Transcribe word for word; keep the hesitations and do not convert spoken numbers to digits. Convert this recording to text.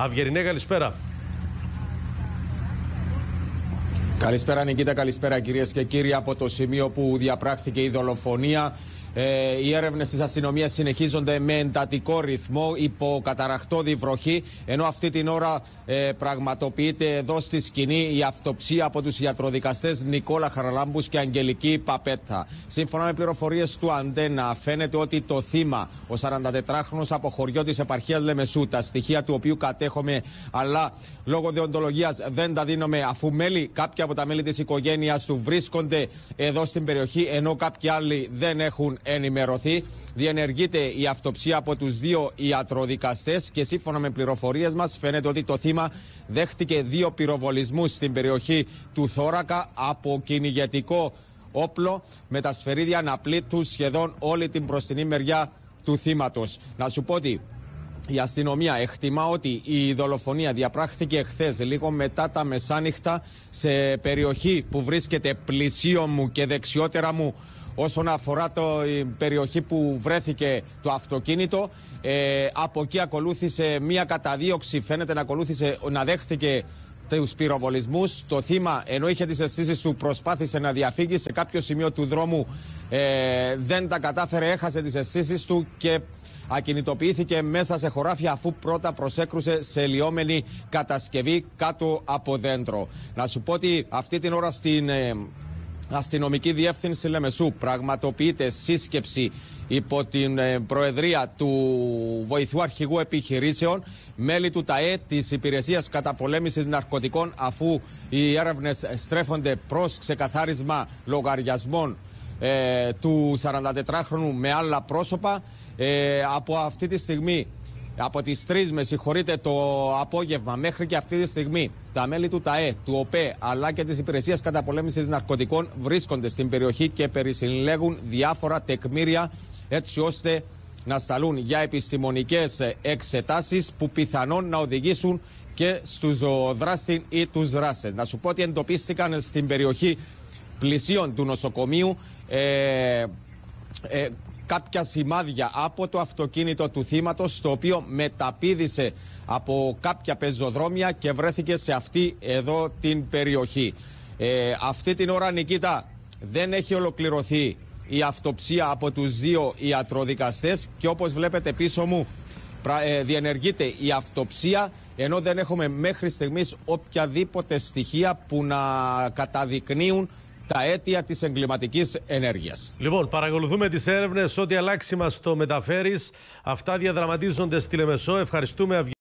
Αυγερινέ, καλησπέρα. Καλησπέρα Νικήτα, καλησπέρα κυρίες και κύριοι. Από το σημείο που διαπράχθηκε η δολοφονία, ε, οι έρευνες της αστυνομίας συνεχίζονται με εντατικό ρυθμό υπό καταραχτώδη βροχή, ενώ αυτή την ώρα ε, πραγματοποιείται εδώ στη σκηνή η αυτοψία από τους ιατροδικαστές Νικόλα Χαραλάμπους και Αγγελική Παπέτα. Σύμφωνα με πληροφορίες του Αντένα, φαίνεται ότι το θύμα, ο σαραντατετράχρονος από χωριό της επαρχίας Λεμεσού, τα στοιχεία του οποίου κατέχομαι, αλλά λόγω δεοντολογίας δεν τα δίνουμε, αφού μέλη, κάποια από τα μέλη της οικογένειας του βρίσκονται εδώ στην περιοχή, ενώ κάποιοι άλλοι δεν έχουν ενημερωθεί. Διενεργείται η αυτοψία από τους δύο ιατροδικαστές και σύμφωνα με πληροφορίες μας φαίνεται ότι το θύμα δέχτηκε δύο πυροβολισμούς στην περιοχή του θώρακα από κυνηγετικό όπλο, με τα σφαιρίδια να πλήττουν σχεδόν όλη την μπροστινή μεριά του θύματος. Να σου πω ότι η αστυνομία εκτιμά ότι η δολοφονία διαπράχθηκε χθες λίγο μετά τα μεσάνυχτα σε περιοχή που βρίσκεται πλησίον μου και δεξιότερα μου όσον αφορά το, η περιοχή που βρέθηκε το αυτοκίνητο. Ε, από εκεί ακολούθησε μία καταδίωξη, φαίνεται να ακολούθησε, να δέχθηκε τους πυροβολισμούς. Το θύμα, ενώ είχε τις αισθήσεις του, προσπάθησε να διαφύγει σε κάποιο σημείο του δρόμου, ε, δεν τα κατάφερε, έχασε τις αισθήσεις του και ακινητοποιήθηκε μέσα σε χωράφια, αφού πρώτα προσέκρουσε σε λιώμενη κατασκευή κάτω από δέντρο. Να σου πω ότι αυτή την ώρα στην ε, αστυνομική διεύθυνση Λεμεσού πραγματοποιείται σύσκεψη υπό την ε, προεδρία του βοηθού αρχηγού επιχειρήσεων, μέλη του ΤΑΕ, της Υπηρεσίας Καταπολέμησης Ναρκωτικών, αφού οι έρευνες στρέφονται προς ξεκαθάρισμα λογαριασμών ε, του σαραντατετράχρονου με άλλα πρόσωπα. Ε, από αυτή τη στιγμή, από τις τρεις με συγχωρείτε το απόγευμα μέχρι και αυτή τη στιγμή, τα μέλη του ΤΑΕ, του ΟΠΕ αλλά και της Υπηρεσίας Καταπολέμησης Ναρκωτικών βρίσκονται στην περιοχή και περισυλλέγουν διάφορα τεκμήρια έτσι ώστε να σταλούν για επιστημονικές εξετάσεις που πιθανόν να οδηγήσουν και στους δράστην ή τους δράστες. Να σου πω ότι εντοπίστηκαν στην περιοχή πλησίων του νοσοκομείου ε, ε, κάποια σημάδια από το αυτοκίνητο του θύματος, το οποίο μεταπήδησε από κάποια πεζοδρόμια και βρέθηκε σε αυτή εδώ την περιοχή. Ε, αυτή την ώρα, Νικήτα, δεν έχει ολοκληρωθεί η αυτοψία από τους δύο ιατροδικαστές και όπως βλέπετε πίσω μου ε, διενεργείται η αυτοψία, ενώ δεν έχουμε μέχρι στιγμής οποιαδήποτε στοιχεία που να καταδεικνύουν τα αίτια της εγκληματικής ενέργειας. Λοιπόν, παρακολουθούμε τις έρευνες. Ό,τι αλλάξει μας το μεταφέρεις. Αυτά διαδραματίζονται στη Λεμεσό. Ευχαριστούμε.